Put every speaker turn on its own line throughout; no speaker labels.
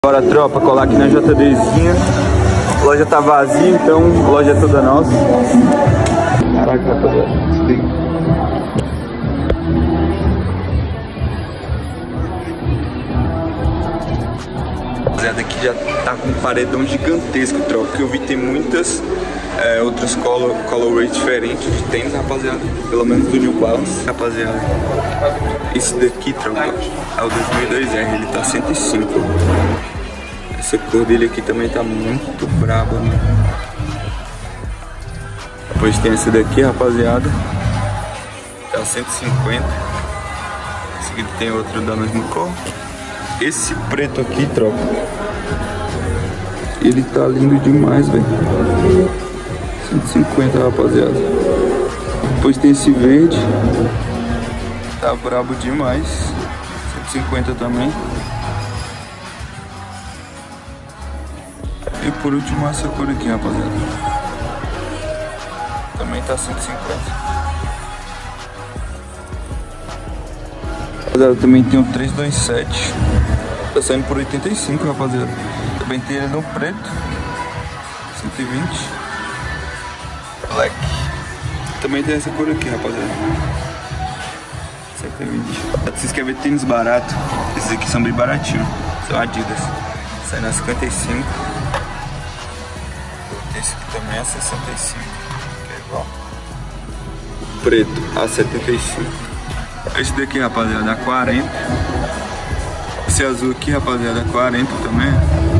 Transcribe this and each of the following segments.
Bora, tropa, colar aqui na JDzinha. A loja tá vazia, então a loja é toda nossa. Caraca, rapaziada. Rapaziada, aqui já tá com um paredão gigantesco, tropa. Que eu vi tem muitas outras colorways diferentes de tênis, rapaziada. Pelo menos do New Balance, rapaziada. Esse daqui, tropa, é o 2002R, ele tá 105. Essa cor dele aqui também tá muito braba, mano. Depois tem esse daqui, rapaziada. Tá 150. Esse aqui tem outro da mesma cor. Esse preto aqui, tropa, ele tá lindo demais, velho. 150, rapaziada. Depois tem esse verde. Tá brabo demais. 150 também. E por último essa cor aqui, rapaziada. Também tá 150. Rapaziada, também tem o 327. Tá saindo por 85, rapaziada. Também tem ele no preto. 120. Black. Também tem essa cor aqui, rapaziada. 120. Se vocês querem ver tênis barato, esses aqui são bem baratinhos. São Adidas. Sai na 55. Esse aqui também é 65, que é igual. O preto a 75. Esse daqui, rapaziada, a 40. Esse azul aqui, rapaziada, a 40 também.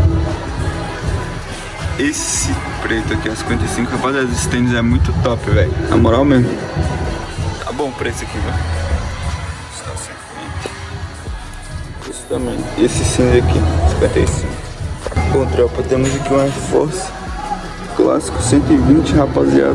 Esse preto aqui a 55, rapaziada, esse tênis é muito top, velho. Na moral mesmo. Tá bom o preço aqui, velho. Esse tá 50. Esse também. Esse cinza aqui, 55. Bom, tropa, temos aqui uma Force clássico 120, rapaziada.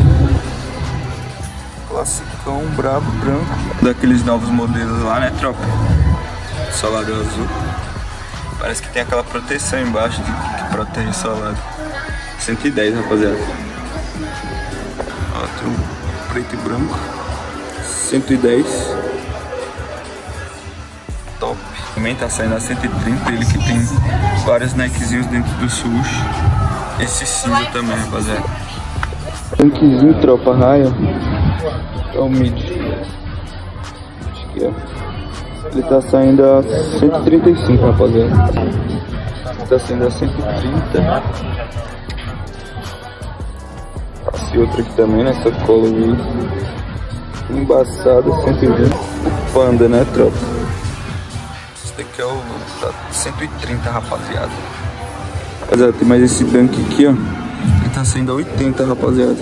Classicão, brabo, branco. Daqueles novos modelos lá, né, tropa? Solado azul. Parece que tem aquela proteção embaixo que protege o solado. 110, rapaziada. Ó, tem um preto e branco. 110. Top. Também tá saindo a 130. Ele que tem vários Nikezinhos dentro do swoosh. Esse cinza também, rapaziada. Tanquezinho, tropa, raia. É o mid. Acho que é. Ele tá saindo a 135, rapaziada. Tá saindo a 130. Esse outro aqui também, nessa cola embaçada, 120. O Panda, né, tropa? Esse daqui é o tá 130, rapaziada. Rapaziada, tem mais esse Dunk aqui, ó. Ele tá saindo a 80, rapaziada.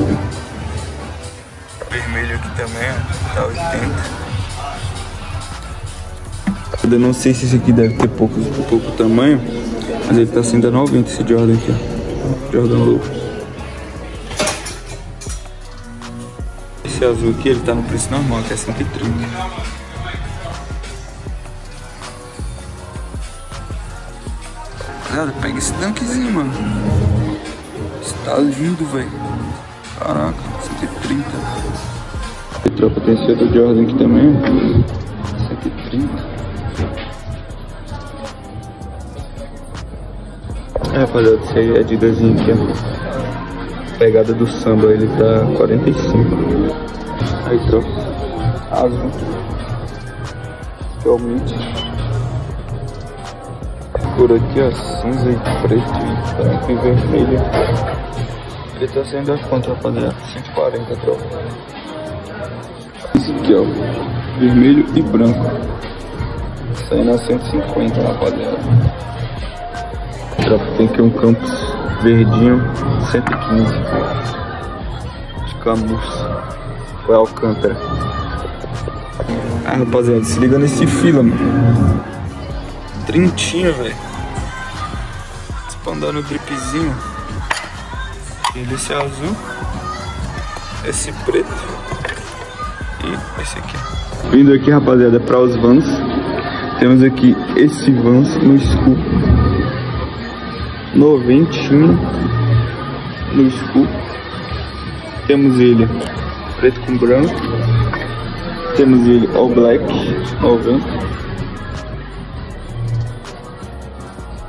Vermelho aqui também, ó. Tá 80. Eu não sei se esse aqui deve ter pouco tamanho, mas ele tá saindo a 90, esse Jordan aqui, ó. Jordan Low. Esse azul aqui, ele tá no preço normal, que é 130. Cara, pega esse Dunkzinho, mano. Esse tá lindo, velho. Caraca, 130. E tropa, tem esse outro Jordan aqui também. 130. Rapaziada, esse aí é Adidasinho aqui, ó. Pegada do samba, ele tá 45. Aí, tropa. Azul. Que é o mid. Cor aqui, ó, cinza e preto e branco e vermelho. Ele tá saindo a quanto, rapaziada? 140, tropa. Esse aqui, ó, vermelho e branco. Saindo a 150, rapaziada. Tropa, tem aqui um Campus verdinho, 115. De camurça. Foi Alcântara. Ah, rapaziada, se liga nesse fila, mano. Trintinho, velho. Espandando o dripzinho. Ele, esse azul. Esse preto. E esse aqui. Vindo aqui, rapaziada, para os Vans. Temos aqui esse Vans no Skull. Noventinho. No Skull. Temos ele preto com branco. Temos ele All Black 90.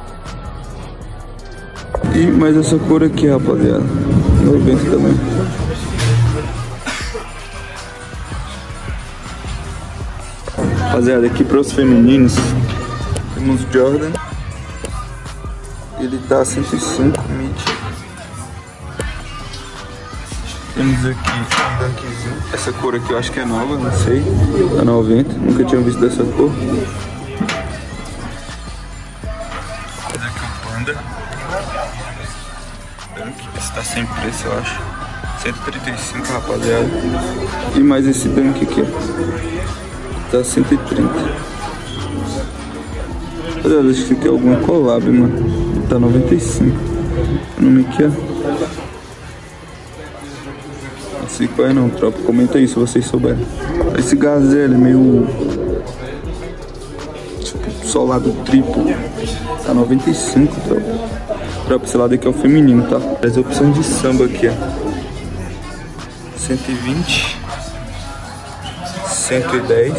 E mais essa cor aqui, rapaziada, 90 também. Rapaziada, aqui para os femininos temos Jordan. Ele tá 105 mid. Temos aqui um Dunkzinho. Essa cor aqui eu acho que é nova, não sei. Tá 90, nunca tinha visto dessa cor. Esse aqui é o Panda Dunk. Esse tá sem preço, eu acho. 135, rapaziada. E mais esse Dunk aqui, ó. Tá 130. Olha, acho que tem alguma collab, mano. Tá 95. O nome aqui, ó. Não sei qual é não, tropa. Comenta aí se vocês souberem. Esse Gazelle é meio... tipo, solado triplo. Tá 95, tropa. Tropa, esse lado aqui é o feminino, tá? As opções de samba aqui, ó. 120. 110.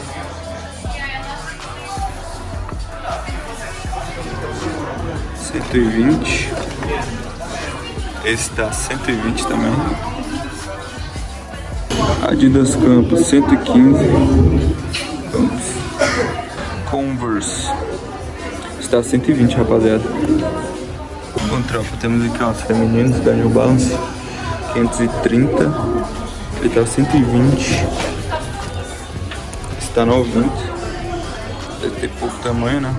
120. Esse tá 120 também. Adidas Campos 115. Campos. Converse está 120, rapaziada. Bom, tropa, temos aqui ó, os femininos da New Balance 530. Ele tá 120. Está 90. Deve ter pouco tamanho, né?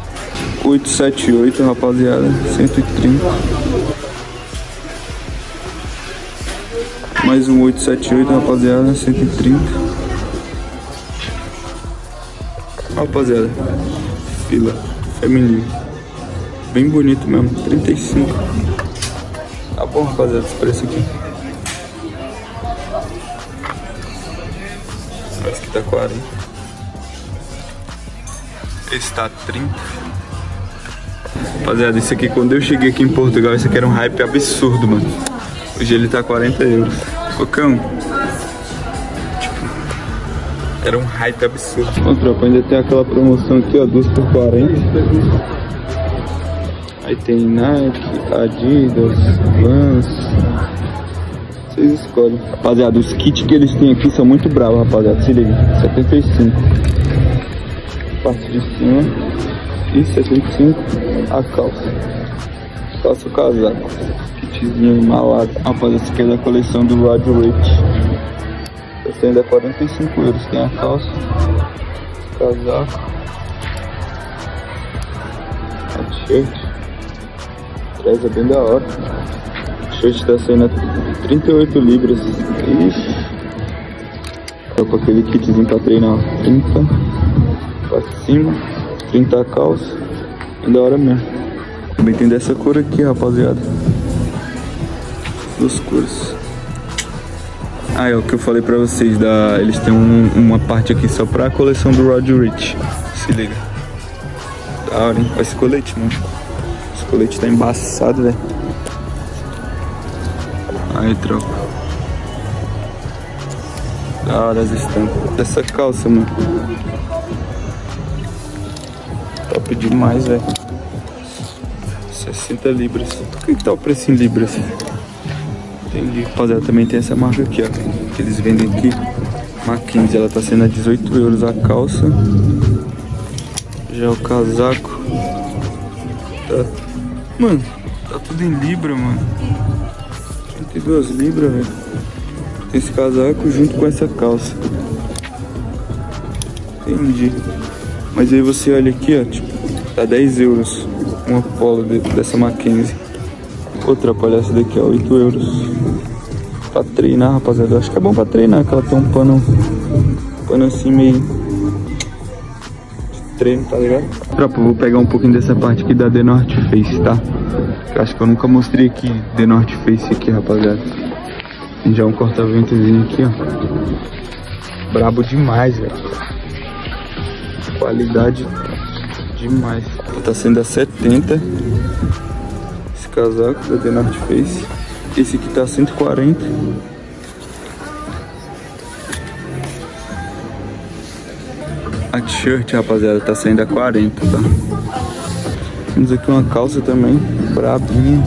878, rapaziada, 130. Mais um 878, rapaziada, 130. Rapaziada, fila feminino, bem bonito mesmo, 35. Tá bom, rapaziada, esse preço aqui. Esse aqui tá 40. Esse tá 30. Rapaziada, esse aqui, quando eu cheguei aqui em Portugal, esse aqui era um hype absurdo, mano. Hoje ele tá 40 euros. Cocão. Tipo, era um hype absurdo. Bom, tropa, ainda tem aquela promoção aqui, ó, 2 por 40. Aí tem Nike, Adidas, Vans. Vocês escolhem. Rapaziada, os kits que eles têm aqui são muito bravos, rapaziada. Se liga, 75. Parte de cima. E 75 a calça. Calça o casaco. Kitzinho malado. Rapaz, esse aqui é da coleção do Radio Rate. Esse ainda é 45 euros. Tem a calça, casaco, a t-shirt. Atrás é bem da hora. A t-shirt tá saindo a 38 libras. Ixi. É com aquele kitzinho pra treinar. 30 pra cima. 30 a calça, é da hora mesmo. Também tem dessa cor aqui, rapaziada. Duas cores. Ah, é o que eu falei pra vocês, eles têm uma parte aqui só pra coleção do Rod Rich. Se liga. Da hora, hein? Olha esse colete, mano. Esse colete tá embaçado, velho. Aí, tropa. Da hora as estampas. Dessa calça, mano. Top demais, velho. 60 libras. Por que tá o preço em libras? Entendi. Rapaziada, também tem essa marca aqui, ó. Que eles vendem aqui. Uma 15, ela tá sendo a 18 euros a calça. Já o casaco. Tá... Mano, tá tudo em libra, mano. 32 libras, velho. Tem esse casaco junto com essa calça. Entendi. Mas aí você olha aqui, ó, tipo, tá 10 euros uma polo dessa Mackenzie. Outra, olha essa daqui, ó, 8 euros. Pra treinar, rapaziada. Acho que é bom pra treinar, que ela tem um pano assim meio de treino, tá ligado? Tropa, eu vou pegar um pouquinho dessa parte aqui da The North Face, tá? Eu acho que eu nunca mostrei aqui The North Face aqui, rapaziada. Tem já um corta-ventozinho aqui, ó. Brabo demais, velho. Qualidade demais. Tá sendo a 70. Esse casaco da The North Face. Esse aqui tá 140. A t-shirt, rapaziada, tá saindo a 40, tá? Temos aqui uma calça também, brabinha.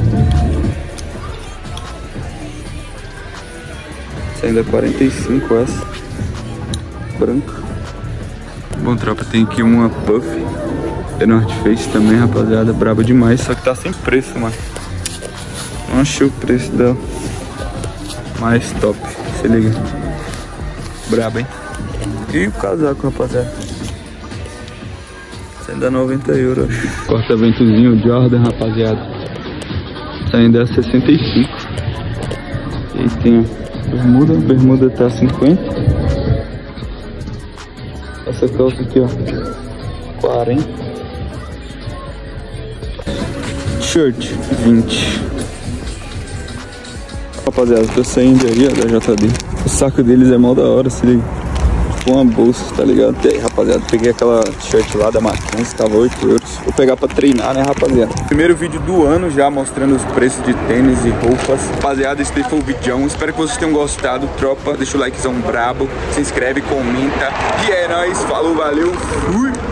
Essa ainda é 45, essa. Branca. Bom, tropa, tem aqui uma Puff. É North Face também, rapaziada. Braba demais, só que tá sem preço, mano. Não achei o preço dela. Mais top, se liga. Braba, hein? E o casaco, rapaziada. Isso ainda é 90 euros. Corta-ventozinho Jordan, rapaziada. Isso ainda é 65. E aí tem a bermuda tá 50. Essa calça aqui, ó, 40. Shirt, 20. Rapaziada, tô saindo aí, ó, da JD. O saco deles é mó da hora, se liga. Tipo uma bolsa, tá ligado? E aí, rapaziada, peguei aquela t-shirt lá da Mackenzie, tava 8 euros. Vou pegar pra treinar, né, rapaziada? Primeiro vídeo do ano já, mostrando os preços de tênis e roupas. Rapaziada, esse daí foi o vídeo. Espero que vocês tenham gostado, tropa. Deixa o likezão brabo, se inscreve, comenta. E é nóis, falou, valeu, fui!